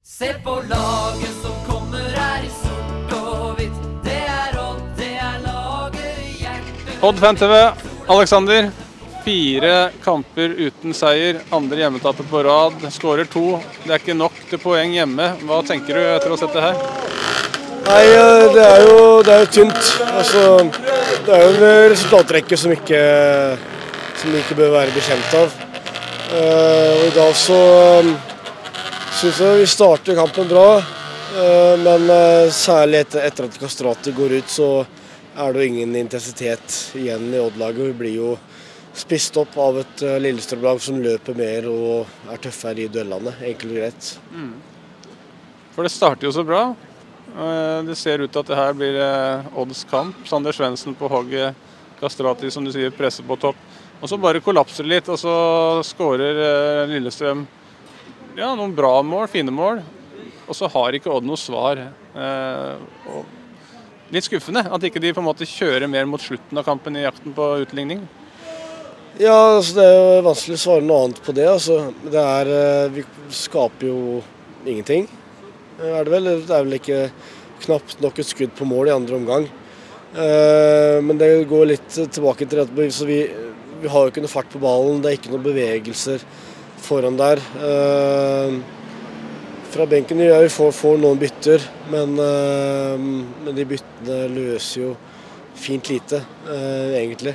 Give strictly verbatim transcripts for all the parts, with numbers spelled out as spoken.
Se på laget som kommer her i sort og hvitt. Det er Odd, det er laget i hjertet. Odd Fan T V, Alexander. Fire kamper uten seier, andre hjemmetappe på rad, skårer to. Det er ikke nok til poeng hjemme. Hva tenker du etter å ha sett det her? Nei, det er jo, det er jo tynt. Altså, det er jo en resultatrekke som ikke, som ikke bør være bekjent av. Uh, og i dag så um, synes jeg vi starter kampen bra, uh, men uh, særlig etter, etter at Kastrati går ut, så er det jo ingen intensitet igjen i Odd-laget. Vi blir jo spist opp av et uh, Lillestrøm-lag som løper mer og er tøffere i duellene, enkelt og greit. Mm. For det starter jo så bra. Uh, det ser ut til at det her blir uh, Odds kamp. Sander Svendsen på hogget, Kastrati som du sier presser på topp. Og så bare kollapser det litt, og så skårer uh, Lillestrøm ja, noen bra mål, fine mål. Og så har ikke Odd noe svar. Uh, og litt skuffende at ikke de på en måte kjører mer mot slutten av kampen i jakten på utligning. Ja, altså det er jo vanskelig å svare noe annet på det. Altså, det er, vi skaper jo ingenting, er det vel. Det er vel ikke knapt nok et skudd på mål i andre omgang. Uh, men det går litt tilbake til det, så vi, vi har jo ikke noe fart på ballen, det er ikke noen bevegelser foran der. Uh, fra benken ja, vi får, får noen bytter, men, uh, men de byttene løser jo fint lite, uh, egentlig.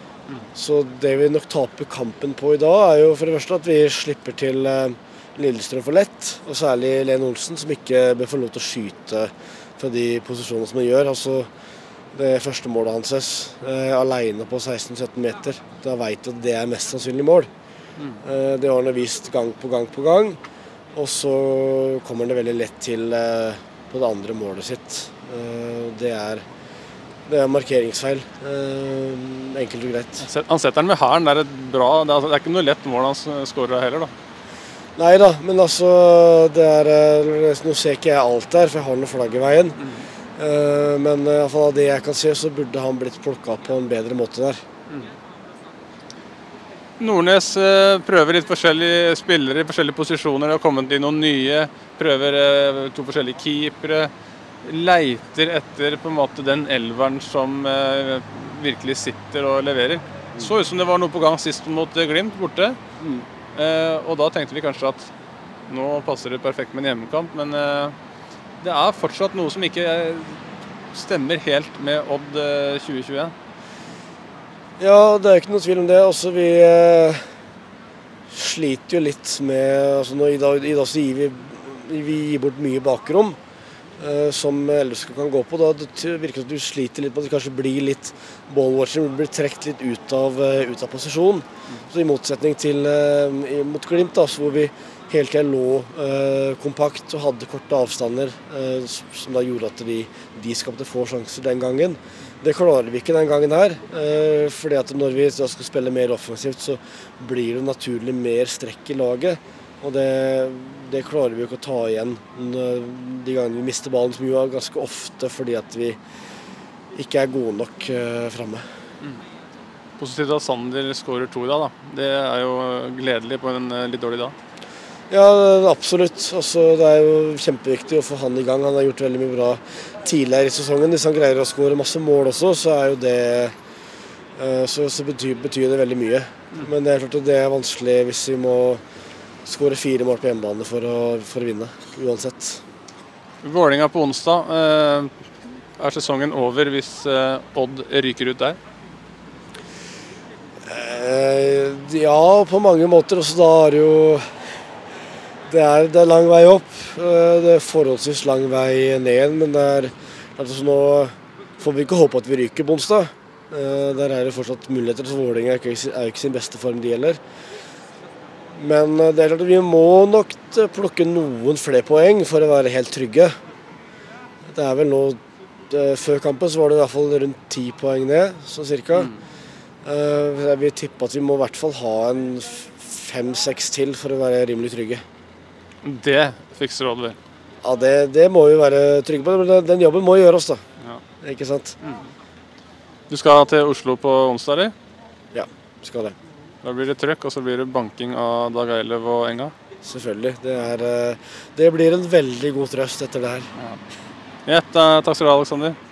Så det vi nok taper kampen på i dag er jo for det første at vi slipper til eh, Lillestrøm for lett, og særlig Lene Olsen som ikke bør få lov til å skyte fra de posisjonene som han gjør. Altså det første målet hans eh, alene på seksten sytten meter, da vet du at det er mest sannsynlig mål. Mm. Eh, det har han vist gang på gang på gang, og så kommer han det veldig lett til eh, på det andre målet sitt. Eh, det er Det er markeringsfeil, eh, enkelt og greit. Han setter den med hæren, det er et bra, det er, det er ikke noe lett mål han skårer heller da. Nei da, men altså, det er, nå ser ikke jeg alt der, for jeg har noe flagg i veien. Mm. Eh, men i hvert fall av det jeg kan se, så burde han blitt plukket på en bedre måte der. Mm. Nordnes eh, prøver litt forskjellige spillere i forskjellige posisjoner, det har kommet inn noen nye, prøver eh, to forskjellige keepere. Leiter etter på en måte den elveren som eh, virkelig sitter og leverer. Så ut som det var noe på gang sist mot Glimt borte. Mm. Eh, og da tenkte vi kanskje at nå passer det perfekt med en hjemmekamp, men eh, det er fortsatt noe som ikke stemmer helt med Odd eh, tjue tjueen. Ja, det er ikke noe tvil om det. Også vi eh, sliter jo litt med, altså nå, i dag, i dag så gir vi, vi gir bort mye bakrom. Som L S K kan gå på. Da det virker som at du sliter litt med at det kanskje blir litt ballwatching, du blir trekt litt ut av, ut av posisjon. Så i motsetning til uh, mot Glimt, da, hvor vi hele tiden lå uh, kompakt og hadde korte avstander, uh, som da gjorde at de, de skapte få sjanser den gangen. Det klarer vi ikke den gangen her, uh, fordi at når vi da skal spille mer offensivt, så blir det naturlig mer strekk i laget. Og det, det klarer vi jo ikke å ta igjen de gangene vi mister ballen, som jo er ganske ofte fordi at vi ikke er gode nok uh, fremme. Mm. Positivt at Sander skårer to i dag, da. Det er jo gledelig på en uh, litt dårlig dag. Ja, absolutt. Altså, det er jo kjempeviktig å få han i gang. Han har gjort veldig mye bra tidligere i sesongen. Hvis han greier å skåre masse mål også, så er jo det uh, så, så betyr, betyr det veldig mye. Mm. Men det er klart at det er vanskelig hvis vi må skåre fire mål på hjemmebane for å, for å vinne, uansett. Vålinga på onsdag. Eh, er sesongen over hvis eh, Odd ryker ut der? Eh, ja, på mange måter. Også da er det jo det er, det er lang vei opp. Eh, det er forholdsvis lang vei ned, men det er, altså nå får vi ikke håpe at vi ryker på onsdag. Eh, der er det fortsatt muligheter, så Vålinga er jo ikke, ikke sin beste form de gjelder. Men det er klart at vi må nok plukke noen flere poeng for å være helt trygge. Det er vel nå, før kampen så var det i hvert fall rundt ti poeng ned, så cirka. Mm. Vi tipper at vi må i hvert fall ha en fem seks til for å være rimelig trygge. Det fikser Odd vel? Ja, det, det må vi være trygge på. Men den jobben må gjøres da. Ja. Ikke sant? Mm. Du skal til Oslo på onsdag, eller? Ja, skal det. Da blir det trøkk, og så blir det banking av Dag Eilev og Enga? selvfølgelig. Det, er, det blir en veldig god trøst etter det her. Ja. Ja, takk skal du ha, Alexander.